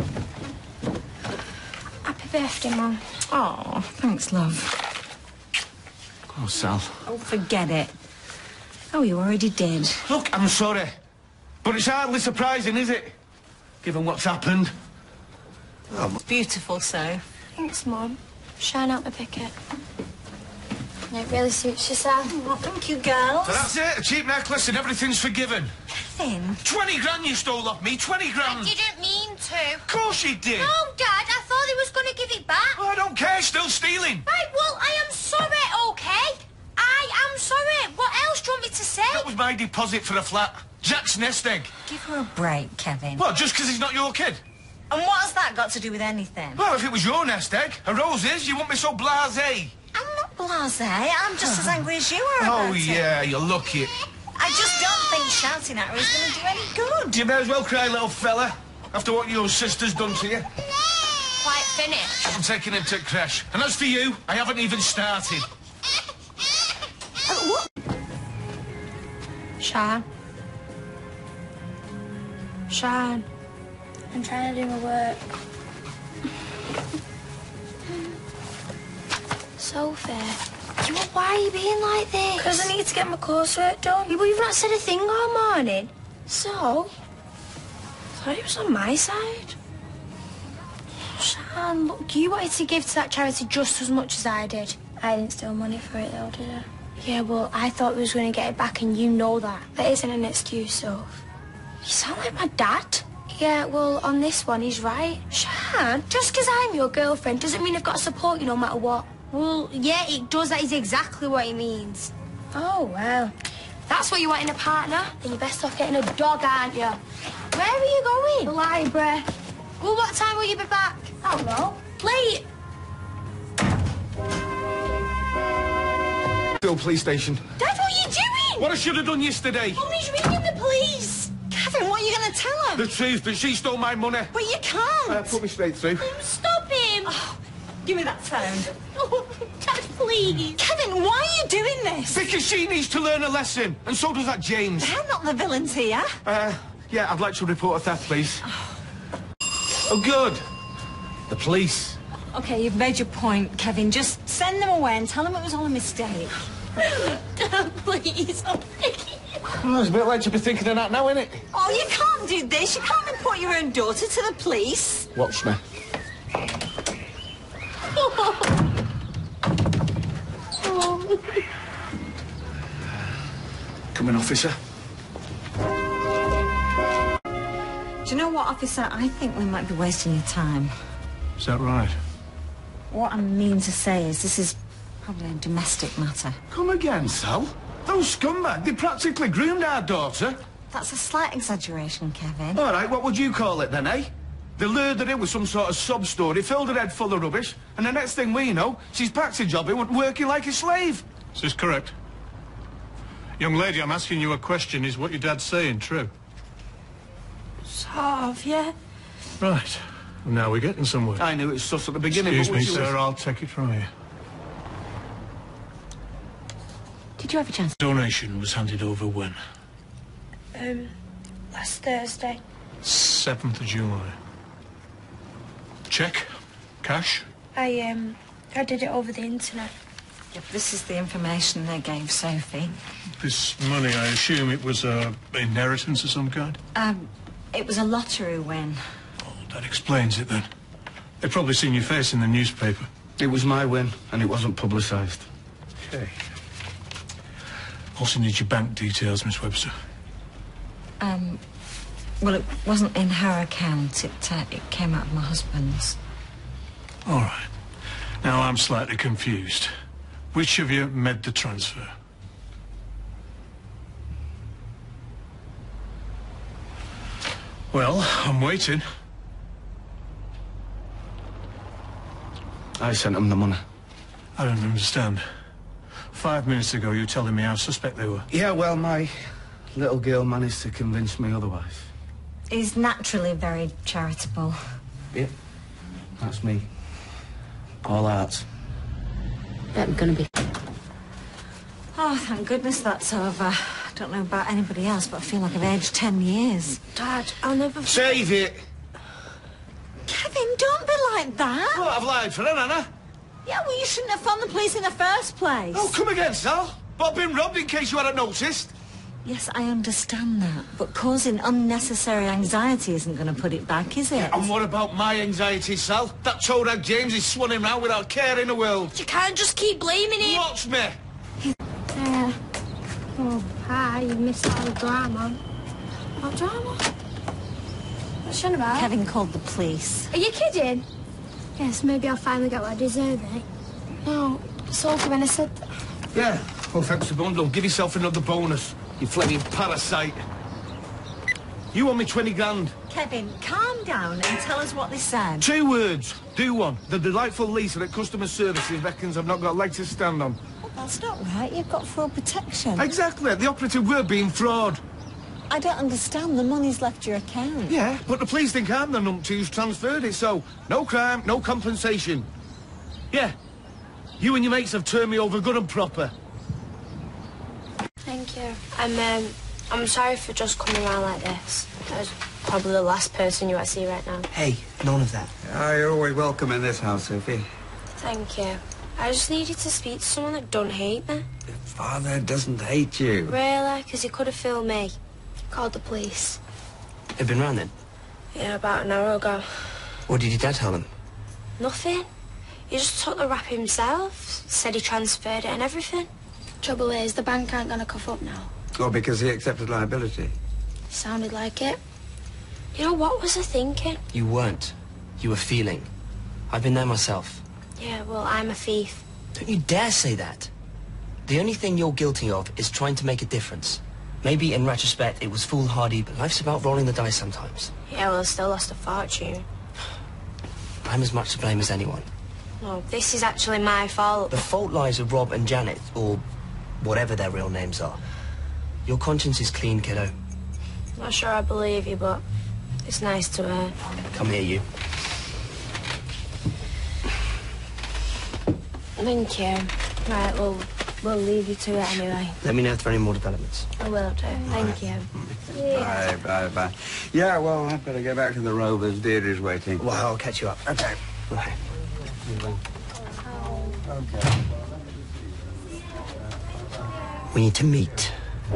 Happy birthday, Mum. Oh, thanks, love. Oh, Sal. Oh, forget it. Oh, you already did. Look, I'm sorry. But it's hardly surprising, is it? Given what's happened. Oh, beautiful, so. Thanks, Mum. Shine out my picket. It really suits you, Sal. Oh, thank you, girls. So that's it, a cheap necklace and everything's forgiven. Kevin. Twenty grand you stole off me, twenty grand. I didn't mean to. Of course you did. No, Dad, I thought he was going to give it back. Well, I don't care, still stealing. Right, well, I am sorry, OK? I am sorry. What else do you want me to say? That was my deposit for a flat. Jack's nest egg. Give her a break, Kevin. What, just because he's not your kid? And what has that got to do with anything? Well, if it was your nest egg, and Rose's, you wouldn't be so blasé. I'm not blasé. I'm just as angry as you are about Oh, it. yeah, you're lucky. I just don't think shouting at her is going to do any good. You may as well cry, little fella, after what your sister's done to you. Quite finished. I'm taking him to crash. And as for you, I haven't even started. Uh, what? Sian. Sian. I'm trying to do my work. Sophie, you, why are you being like this? Because I need to get my coursework done. Yeah, but you've not said a thing all morning. So? I thought it was on my side. Sian, look, you wanted to give to that charity just as much as I did. I didn't steal money for it though, did I? Yeah, well, I thought we was going to get it back and you know that. That isn't an excuse, Soph. You sound like my dad. Yeah, well, on this one, he's right. Sian, just because I'm your girlfriend doesn't mean I've got to support you no matter what. Well, yeah, it does. That is exactly what it means. Oh, well. That's what you want in a partner? Then you're best off getting a dog, aren't you? Where are you going? The library. Well, what time will you be back? I don't know. Late. Still police station. Dad, what are you doing? What I should have done yesterday. Mummy's ringing the police. Kevin, what are you going to tell him? The truth, that she stole my money. But you can't. Uh, put me straight through. Stop him. Oh, give me that phone. Oh, Dad, please. Kevin, why are you doing this? Because she needs to learn a lesson, and so does that James. They're not the villains here. Uh, yeah, I'd like to report a theft, please. Oh, good. The police. OK, you've made your point, Kevin. Just send them away and tell them it was all a mistake. Dad, please. Well, it's a bit late to be thinking of that now, isn't it? Oh, you can't do this. You can't report your own daughter to the police. Watch me. Come in, officer. Do you know what, officer? I think we might be wasting your time. Is that right? What I mean to say is this is probably a domestic matter. Come again, Sal? Those scumbags, they practically groomed our daughter. That's a slight exaggeration, Kevin. All right, what would you call it then, eh? They lured her in with some sort of sob story, filled her head full of rubbish, and the next thing we know, she's packed a job and working like a slave. Is this correct? Young lady, I'm asking you a question. Is what your dad's saying true? Sort of, yeah. Right. Well, now we're getting somewhere. I knew it was sus at the beginning. Excuse but me, you sir, was... I'll take it from here. Did you have a chance? Donation was handed over when? Um, last Thursday. seventh of July. Check? Cash? I, um, I did it over the internet. Yep, this is the information they gave Sophie. This money, I assume it was a inheritance of some kind? Um, it was a lottery win. Oh, that explains it then. They've probably seen your face in the newspaper. It was my win, and it wasn't publicised. Okay. Also need your bank details, Miss Webster. Um, well, it wasn't in her account. It, uh, it came out of my husband's. All right. Now I'm slightly confused. Which of you made the transfer? Well, I'm waiting. I sent him the money. I don't understand. Five minutes ago, you were telling me how suspect they were. Yeah, well, my little girl managed to convince me otherwise. He's naturally very charitable. Yep, that's me. All out. I'm gonna be... Oh, thank goodness that's over. I don't know about anybody else, but I feel like I've aged ten years. Dad, I'll never... Save it! Kevin, don't be like that. Well, I've lied for her, haven't I? Yeah, well, you shouldn't have phoned the police in the first place. Oh, come again, Sal. But I've been robbed in case you hadn't noticed. Yes, I understand that, but causing unnecessary anxiety isn't going to put it back, is it? And what about my anxiety, Sal? That toad-hag James is swanning round without care in the world. You can't just keep blaming him. Watch me. Uh, oh, hi, you missed all the drama. What drama? What's she on about? Kevin called the police. Are you kidding? Yes, maybe I'll finally get what I deserve, eh? No, Sophie, when I said that... Yeah, well, thanks a bundle. Give yourself another bonus, you flaming parasite. You owe me twenty grand. Kevin, calm down and tell us what they said. Two words. Do one. The delightful Lisa at customer services reckons I've not got a leg to stand on. Well, that's not right. You've got fraud protection. Exactly. The operative word being fraud. I don't understand. The money's left your account. Yeah, but the police think I'm the numpty who's transferred it, so no crime, no compensation. Yeah, you and your mates have turned me over good and proper. Thank you. I'm, um, I'm sorry for just coming around like this. I was probably the last person you I see right now. Hey, none of that. Oh, you're always welcome in this house, Sophie. Thank you. I just needed to speak to someone that don't hate me. Father doesn't hate you. Really? Because he could have fooled me. Called the police. They've been round then? Yeah, about an hour ago. What did your dad tell them? Nothing. He just took the wrap himself. Said he transferred it and everything. Trouble is, the bank aren't gonna cough up now. Or because he accepted liability. Sounded like it. You know, what was I thinking? You weren't. You were feeling. I've been there myself. Yeah, well, I'm a thief. Don't you dare say that. The only thing you're guilty of is trying to make a difference. Maybe in retrospect it was foolhardy, but life's about rolling the dice sometimes. Yeah, well, I still lost a fortune. I'm as much to blame as anyone. No, this is actually my fault. The fault lies with Rob and Janet, or whatever their real names are. Your conscience is clean, kiddo. Not sure I believe you, but it's nice to hear. Come here, you. Thank you. Right, well, we'll leave you to it anyway. Let me know if there are any more developments. I will do. Thank you. Bye, bye, bye. Yeah, well, I'd better go back to the Rovers. Deirdre's waiting. Well, I'll catch you up. Okay. Right. Okay. We need to meet.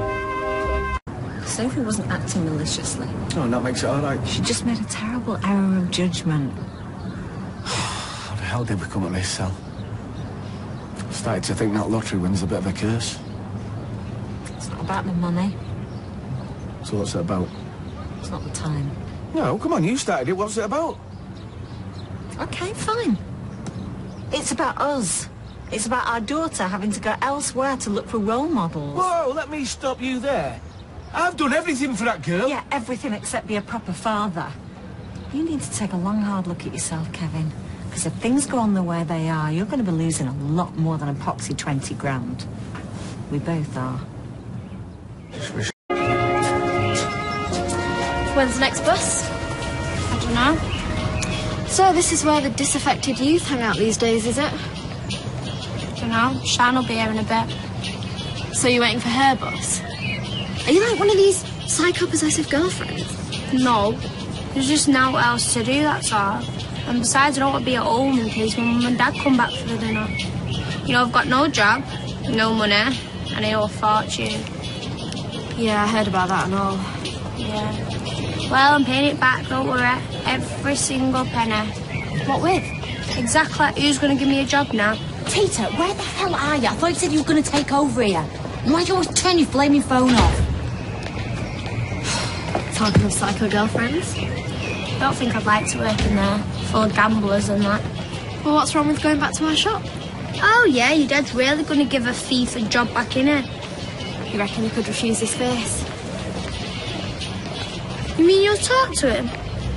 Sophie wasn't acting maliciously. Oh, that makes it all right. She just made a terrible error of judgment. How the hell did we come at this, Sal? Started to think that lottery win's a bit of a curse. It's not about the money. So what's it about? It's not the time. No, come on, you started it. What's it about? Okay, fine. It's about us. It's about our daughter having to go elsewhere to look for role models. Whoa, let me stop you there. I've done everything for that girl. Yeah, everything except be a proper father. You need to take a long, hard look at yourself, Kevin. Because if things go on the way they are, you're going to be losing a lot more than a poxy twenty grand. We both are. When's the next bus? I don't know. So this is where the disaffected youth hang out these days, is it? You know, Sian will be here in a bit. So you're waiting for her bus? Are you like one of these psycho-possessive girlfriends? No. There's just now what else to do, that's all. And besides, I don't want to be at home in case my mum and dad come back for the dinner. You know, I've got no job, no money, and I owe a fortune. Yeah, I heard about that and all. Yeah. Well, I'm paying it back, don't worry. Every single penny. What with? Exactly. Who's going to give me a job now? Tita, where the hell are you? I thought you said you were going to take over here. Why do you always turn your flaming phone off? Talking of psycho girlfriends? I don't think I'd like to work in there, full of gamblers and that. Well, what's wrong with going back to our shop? Oh, yeah, your dad's really going to give a thief a job back in it. You reckon you could refuse his face? You mean you'll talk to him?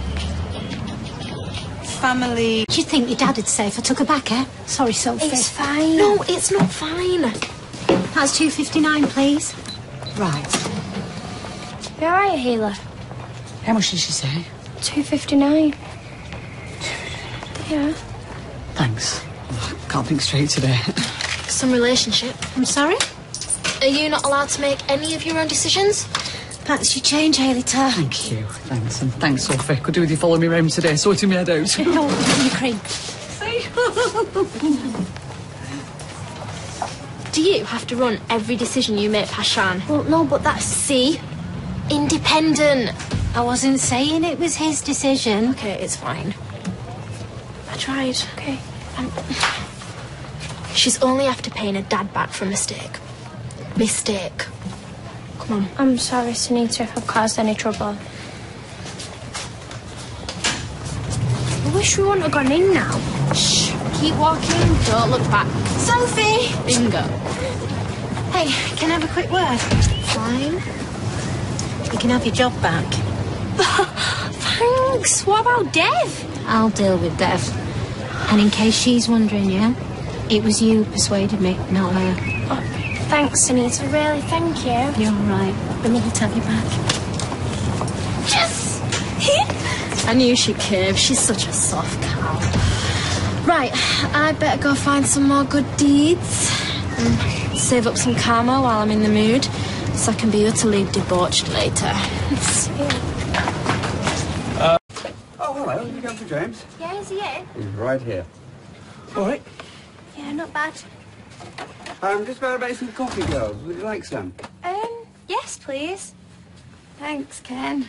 Family. Do you think your dad would say if I took her back, eh? Sorry, Sophie. It's fine. No, it's not fine. That's two fifty-nine, please. Right. You all right, Healer? How much did she say? two fifty-nine. Yeah. Thanks. Can't think straight today. Some relationship. I'm sorry? Are you not allowed to make any of your own decisions? That's your change, Hayley Tar. Thank you. Thanks. And thanks, Sophie. Could do with you following me round today, sorting me head out. No, your cream. Do you have to run every decision you make past Sian? Well, no, but that's... See? Independent. I wasn't saying it was his decision. Okay, it's fine. I tried. Okay. Um, she's only after paying her dad back for a mistake. Mistake. Come on. I'm sorry, Sunita, if I've caused any trouble. I wish we wouldn't have gone in now. Shh. Keep walking. Don't look back. Sophie! Bingo. Hey, can I have a quick word? Fine. You can have your job back. Thanks. What about Dev? I'll deal with Dev. And in case she's wondering, yeah, it was you who persuaded me, not her. Oh, thanks, Sunita. Really, thank you. You're all right. Relieved to have you back. Yes! I knew she'd cave. She's such a soft cow. Right, I better go find some more good deeds and save up some karma while I'm in the mood. so I can be utterly debauched later. uh, oh, hello. You going for James? Yeah, is he in? He's right here. All right. Yeah, not bad. I'm just about to make some coffee, girls. Would you like some? Um, yes, please. Thanks, Ken.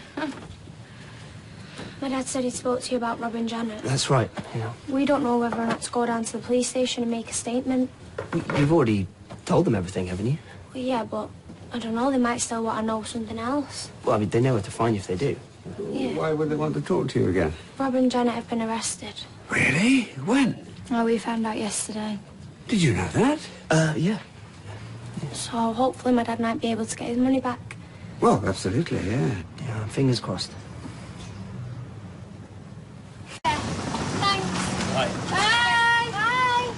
My dad said he spoke to you about robbing Janet. That's right, yeah. We don't know whether or not to go down to the police station and make a statement. You've already told them everything, haven't you? Well, yeah, but I don't know. They might still want to know something else. Well, I mean, they know where to find you if they do. Yeah. Why would they want to talk to you again? Rob and Janet have been arrested. Really? When? Oh, we found out yesterday. Did you know that? Uh, yeah. So hopefully my dad might be able to get his money back. Well, absolutely, yeah. Yeah, fingers crossed. Yeah. Thanks. Bye. Bye. Bye.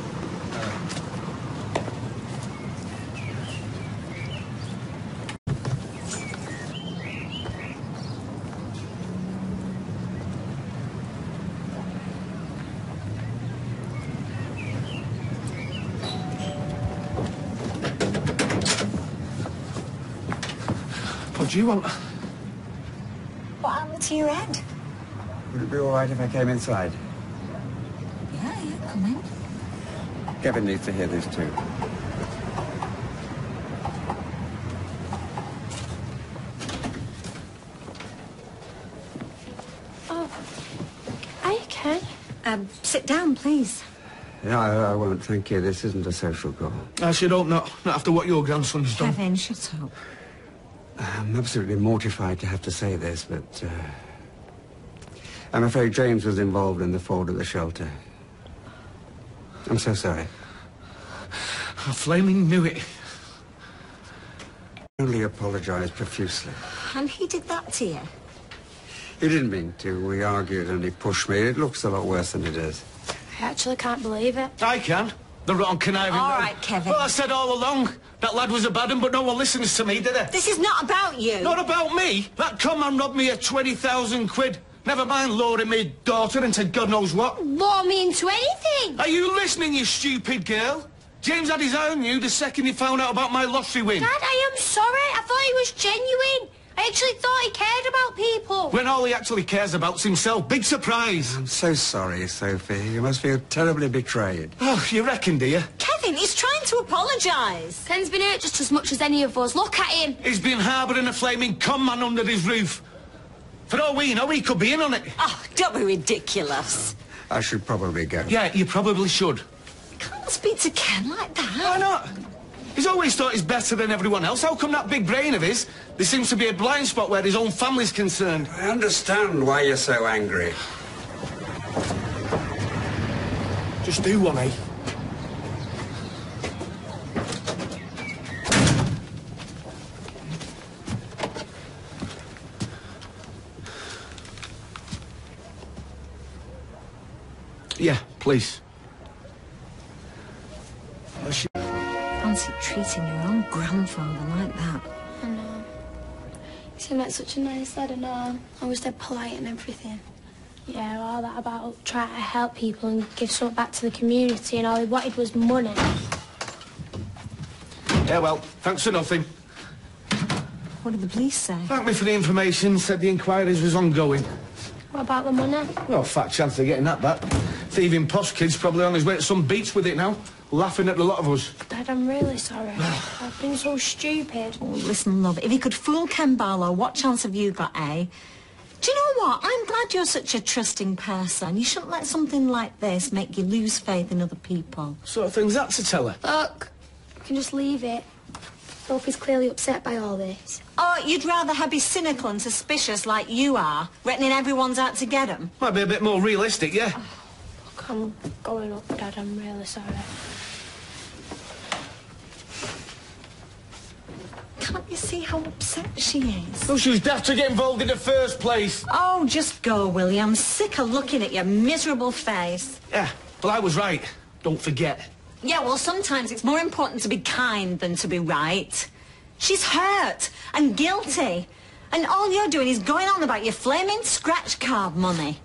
What do you want? What happened to your head? Would it be all right if I came inside? Yeah, yeah, come in. Kevin needs to hear this too. Oh, are you okay? Um, sit down, please. No, I, I won't, thank you. This isn't a social call. I should hope not. Not after what your grandson's done. Kevin, shut up. I'm absolutely mortified to have to say this, but uh, I'm afraid James was involved in the fraud at the shelter. I'm so sorry. I flaming knew it. I only apologise profusely. And he did that to you? He didn't mean to. We argued and he pushed me. It looks a lot worse than it is. I actually can't believe it. I can. The wrong conniving All man. right, Kevin. Well, I said all along, that lad was a bad un, but no one listens to me, did they? This is not about you. Not about me. That con man robbed me of twenty thousand quid. Never mind luring me daughter into God knows what. Lure me into anything. Are you listening, you stupid girl? James had his eye on you the second he found out about my lottery win. Dad, I am sorry. I thought he was genuine. I actually thought he cared about people. When all he actually cares about's himself. Big surprise. I'm so sorry, Sophie. You must feel terribly betrayed. Oh, you reckon, do you? Kevin, he's trying to apologise. Ken's been hurt just as much as any of us. Look at him. He's been harbouring a flaming con man under his roof. For all we know, he could be in on it. Oh, don't be ridiculous. I should probably go. Yeah, you probably should. You can't speak to Ken like that. Why not? He's always thought he's better than everyone else. How come that big brain of his, there seems to be a blind spot where his own family's concerned? I understand why you're so angry. Just do one, eh? Yeah, please. Oh, she... Fancy treating your own grandfather like that. I know. He seemed like such a nice lad and all. I was dead polite and everything. Yeah, all that about trying to help people and give something back to the community, and all he wanted was money. Yeah, well, thanks for nothing. What did the police say? Thanked me for the information, said the inquiries was ongoing. What about the money? Well, fat chance of getting that back. Thieving posh kid's probably on his way to some beach with it now, laughing at the lot of us. Dad, I'm really sorry. I've been so stupid. Oh, listen, love, if he could fool Ken Barlow, what chance have you got, eh? Do you know what? I'm glad you're such a trusting person. You shouldn't let something like this make you lose faith in other people. What sort of thing's that to tell her? Look, you can just leave it. Sophie's clearly upset by all this. Oh, you'd rather her be cynical and suspicious like you are, reckoning everyone's out to get him? Might be a bit more realistic, yeah? Oh, look, I'm going up, Dad. I'm really sorry. Can't you see how upset she is? Oh, she was daft to get involved in the first place. Oh, just go, Willie. I'm sick of looking at your miserable face. Yeah, well, I was right. Don't forget. Yeah, well, sometimes it's more important to be kind than to be right. She's hurt and guilty. And all you're doing is going on about your flaming scratch card money.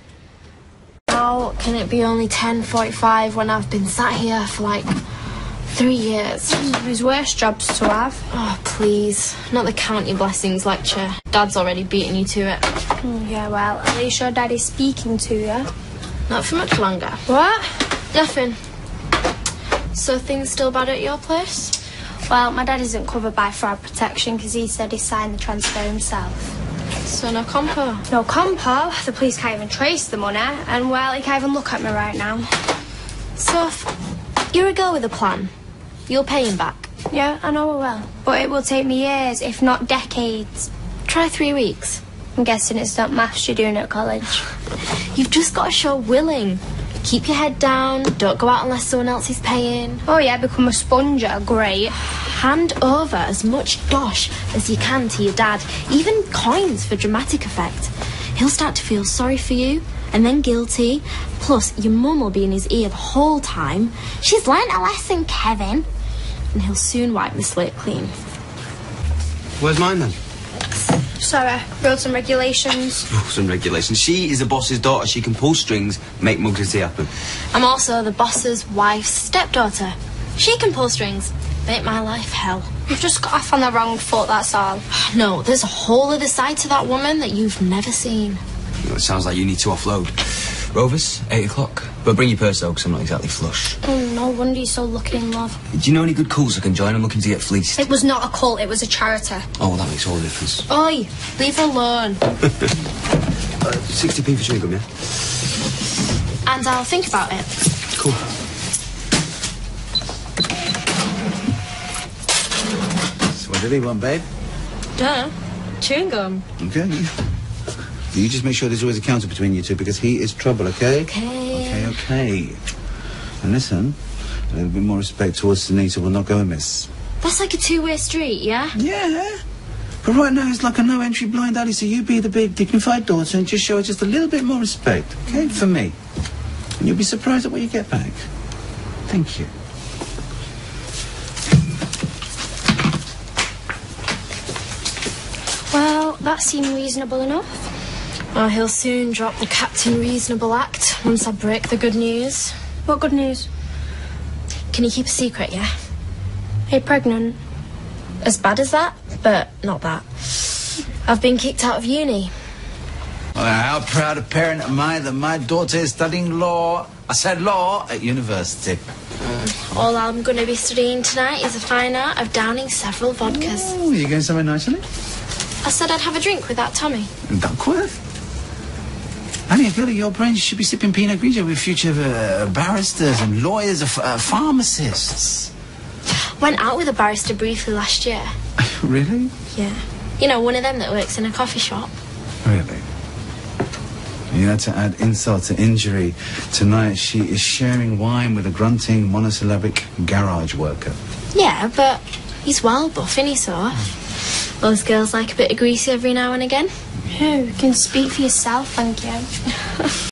How can it be only ten forty-five when I've been sat here for like Three years. There's worse jobs to have. Oh, please. Not the Count Your Blessings lecture. Dad's already beaten you to it. Mm, yeah, well, at least your daddy's speaking to you. Not for much longer. What? Nothing. So things still bad at your place? Well, my dad isn't covered by fraud protection because he said he signed the transfer himself. So no compo? No compo. The police can't even trace the money. And, well, he can't even look at me right now. Soph, you're a girl with a plan. You'll pay him back. Yeah, I know I will. But it will take me years, if not decades. Try three weeks. I'm guessing it's not maths you're doing at college. You've just got to show willing. Keep your head down. Don't go out unless someone else is paying. Oh, yeah, become a sponger. Great. Hand over as much dosh as you can to your dad. Even coins for dramatic effect. He'll start to feel sorry for you and then guilty. Plus, your mum will be in his ear the whole time. She's learnt a lesson, Kevin. And he'll soon wipe the slate clean. Where's mine then? Sorry, rules and regulations. Rules and regulations. She is the boss's daughter. She can pull strings, make mugs and tea happen. I'm also the boss's wife's stepdaughter. She can pull strings, make my life hell. You've just got off on the wrong foot, that's all. No, there's a whole other side to that woman that you've never seen. Well, it sounds like you need to offload. Rovers, eight o'clock. But bring your purse though, because I'm not exactly flush. Oh, no wonder you're so lucky in love. Do you know any good cults I can join? I'm looking to get fleeced. It was not a cult, it was a charity. Oh, well, that makes all the difference. Oi, leave her alone. uh, sixty p for chewing gum, yeah? And I'll think about it. Cool. So what did he want, babe? Duh. Chewing gum. Okay. You just make sure there's always a counter between you two because he is trouble, okay? Okay. Okay, okay. And listen, a little bit more respect towards Sunita will not go amiss. That's like a two-way street, yeah? Yeah. But right now it's like a no-entry blind alley, so you be the big dignified daughter and just show her just a little bit more respect, okay? For me. And you'll be surprised at what you get back. Thank you. Well, that seemed reasonable enough. Oh, he'll soon drop the Captain Reasonable Act once I break the good news. What good news? Can you keep a secret, yeah? Are you pregnant? As bad as that, but not that. I've been kicked out of uni. Well, how proud a parent am I that my daughter is studying law. I said law at university. Mm. All I'm going to be studying tonight is the fine art of downing several vodkas. Oh, you going somewhere nice, isn't it? I said I'd have a drink with that Tommy. Duckworth? Honey, a girl of your brains should be sipping Pinot Grigio with future uh, barristers and lawyers, uh, uh, pharmacists. Went out with a barrister briefly last year. Really? Yeah. You know, one of them that works in a coffee shop. Really? You had to add insult to injury. Tonight she is sharing wine with a grunting monosyllabic garage worker. Yeah, but he's well buff, isn't he, so? Those girls like a bit of greasy every now and again. You can speak for yourself, thank you.